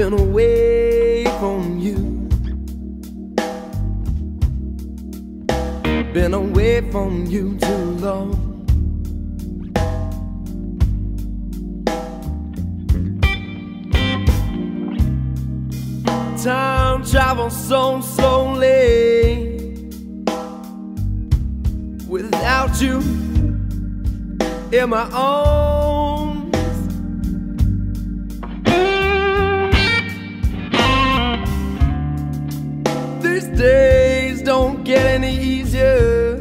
been away from you, been away from you too long. Time travels so slowly without you in my arms. These days don't get any easier,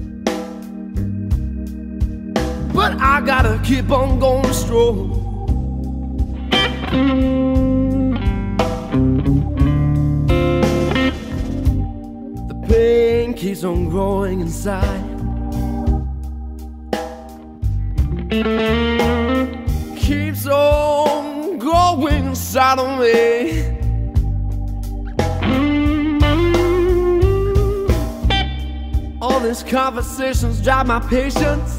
but I gotta keep on going strong. The pain keeps on growing inside, keeps on growing inside of me. All these conversations drive my patience,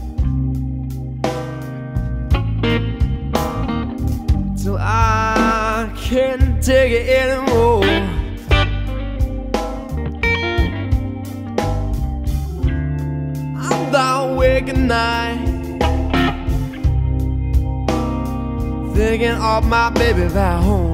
till I can't take it anymore. I'm not awake at night, thinking of my baby back home.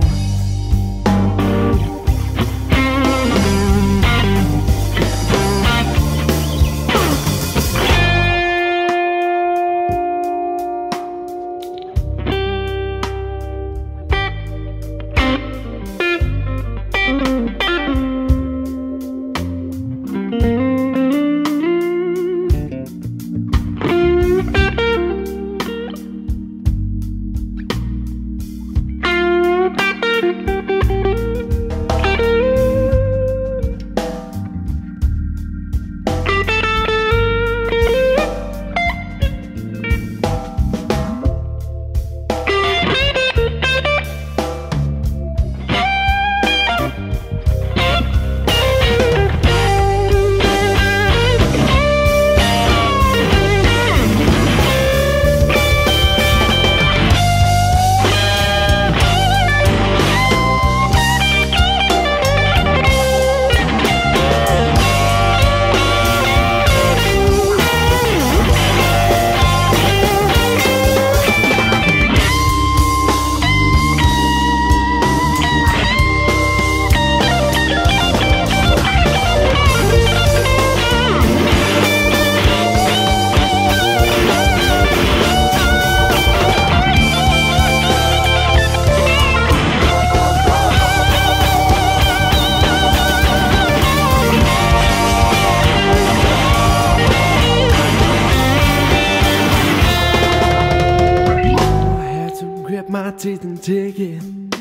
My teeth and take it.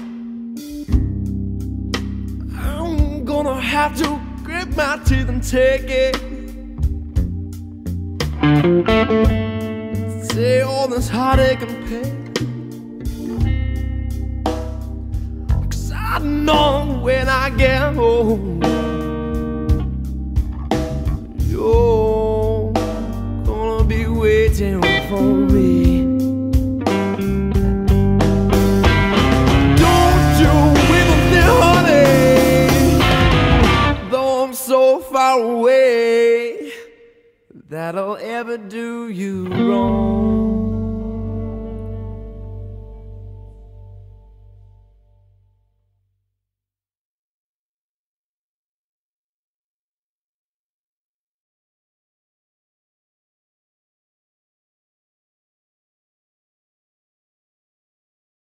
I'm gonna have to grit my teeth and take it. Say all this heartache and pain, 'cause I know when I get home, you're gonna be waiting for me. So far away that I'll ever do you wrong.